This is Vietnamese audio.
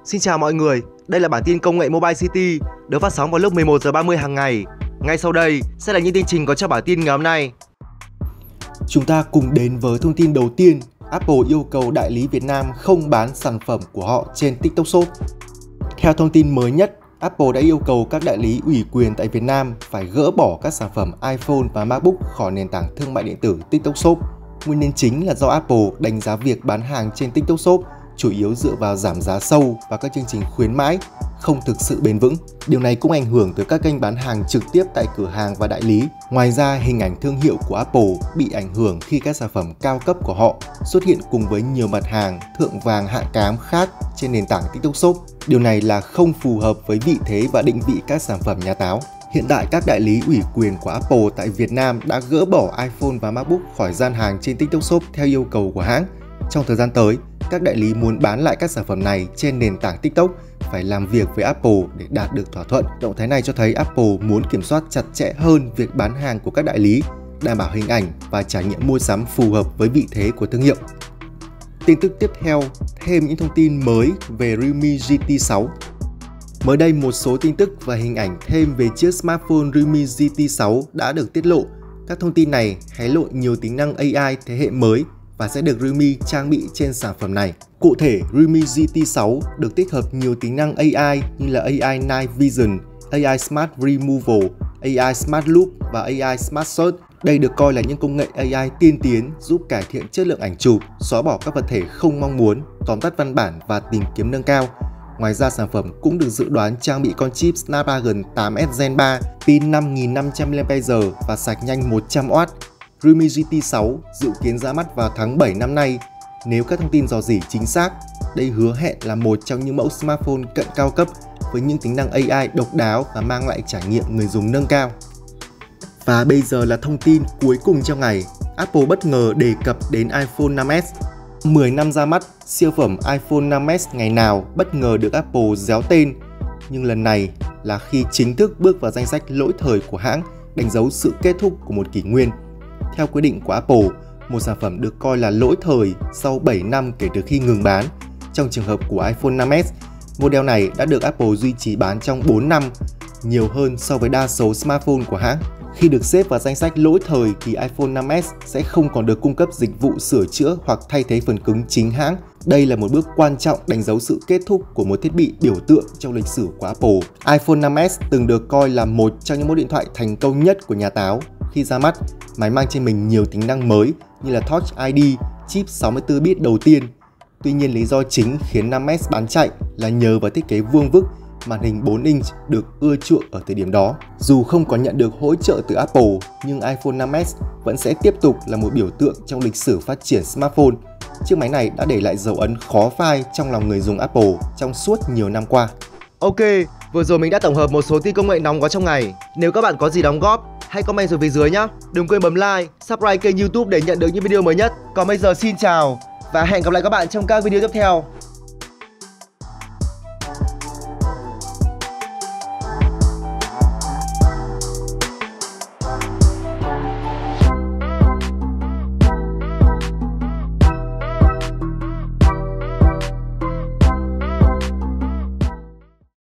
Xin chào mọi người, đây là bản tin công nghệ Mobile City được phát sóng vào lúc 11h30 hàng ngày. Ngay sau đây sẽ là những tin chính có trong bản tin ngày hôm nay. Chúng ta cùng đến với thông tin đầu tiên. Apple yêu cầu đại lý Việt Nam không bán sản phẩm của họ trên TikTok Shop. Theo thông tin mới nhất, Apple đã yêu cầu các đại lý ủy quyền tại Việt Nam phải gỡ bỏ các sản phẩm iPhone và MacBook khỏi nền tảng thương mại điện tử TikTok Shop. Nguyên nhân chính là do Apple đánh giá việc bán hàng trên TikTok Shop chủ yếu dựa vào giảm giá sâu và các chương trình khuyến mãi, không thực sự bền vững. Điều này cũng ảnh hưởng tới các kênh bán hàng trực tiếp tại cửa hàng và đại lý. Ngoài ra, hình ảnh thương hiệu của Apple bị ảnh hưởng khi các sản phẩm cao cấp của họ xuất hiện cùng với nhiều mặt hàng thượng vàng hạ cám khác trên nền tảng TikTok Shop. Điều này là không phù hợp với vị thế và định vị các sản phẩm nhà táo. Hiện tại, các đại lý ủy quyền của Apple tại Việt Nam đã gỡ bỏ iPhone và MacBook khỏi gian hàng trên TikTok Shop theo yêu cầu của hãng. Trong thời gian tới, các đại lý muốn bán lại các sản phẩm này trên nền tảng TikTok phải làm việc với Apple để đạt được thỏa thuận. Động thái này cho thấy Apple muốn kiểm soát chặt chẽ hơn việc bán hàng của các đại lý, đảm bảo hình ảnh và trải nghiệm mua sắm phù hợp với vị thế của thương hiệu. Tin tức tiếp theo, thêm những thông tin mới về Realme GT6. Mới đây, một số tin tức và hình ảnh thêm về chiếc smartphone Realme GT6 đã được tiết lộ. Các thông tin này hé lộ nhiều tính năng AI thế hệ mới và sẽ được Realme trang bị trên sản phẩm này. Cụ thể, Realme GT6 được tích hợp nhiều tính năng AI như là AI Night Vision, AI Smart Removal, AI Smart Loop và AI Smart Search. Đây được coi là những công nghệ AI tiên tiến giúp cải thiện chất lượng ảnh chụp, xóa bỏ các vật thể không mong muốn, tóm tắt văn bản và tìm kiếm nâng cao. Ngoài ra, sản phẩm cũng được dự đoán trang bị con chip Snapdragon 8S Gen 3, pin 5500 mAh và sạc nhanh 100W. Realme GT6 dự kiến ra mắt vào tháng 7 năm nay. Nếu các thông tin rò rỉ chính xác, đây hứa hẹn là một trong những mẫu smartphone cận cao cấp với những tính năng AI độc đáo và mang lại trải nghiệm người dùng nâng cao. Và bây giờ là thông tin cuối cùng trong ngày. Apple bất ngờ đề cập đến iPhone 5s. 10 năm ra mắt, siêu phẩm iPhone 5s ngày nào bất ngờ được Apple réo tên. Nhưng lần này là khi chính thức bước vào danh sách lỗi thời của hãng, đánh dấu sự kết thúc của một kỷ nguyên. Theo quyết định của Apple, một sản phẩm được coi là lỗi thời sau 7 năm kể từ khi ngừng bán. Trong trường hợp của iPhone 5s, model này đã được Apple duy trì bán trong 4 năm, nhiều hơn so với đa số smartphone của hãng. Khi được xếp vào danh sách lỗi thời thì iPhone 5s sẽ không còn được cung cấp dịch vụ sửa chữa hoặc thay thế phần cứng chính hãng. Đây là một bước quan trọng đánh dấu sự kết thúc của một thiết bị biểu tượng trong lịch sử của Apple. iPhone 5s từng được coi là một trong những mẫu điện thoại thành công nhất của nhà táo. Khi ra mắt, máy mang trên mình nhiều tính năng mới như là Touch ID, chip 64-bit đầu tiên. Tuy nhiên, lý do chính khiến 5s bán chạy là nhờ vào thiết kế vuông vức, màn hình 4 inch được ưa chuộng ở thời điểm đó. Dù không có nhận được hỗ trợ từ Apple, nhưng iPhone 5s vẫn sẽ tiếp tục là một biểu tượng trong lịch sử phát triển smartphone. Chiếc máy này đã để lại dấu ấn khó phai trong lòng người dùng Apple trong suốt nhiều năm qua. Ok, vừa rồi mình đã tổng hợp một số tin công nghệ nóng có trong ngày. Nếu các bạn có gì đóng góp, hãy comment xuống phía dưới nhé. Đừng quên bấm like, subscribe kênh YouTube để nhận được những video mới nhất. Còn bây giờ xin chào và hẹn gặp lại các bạn trong các video tiếp theo.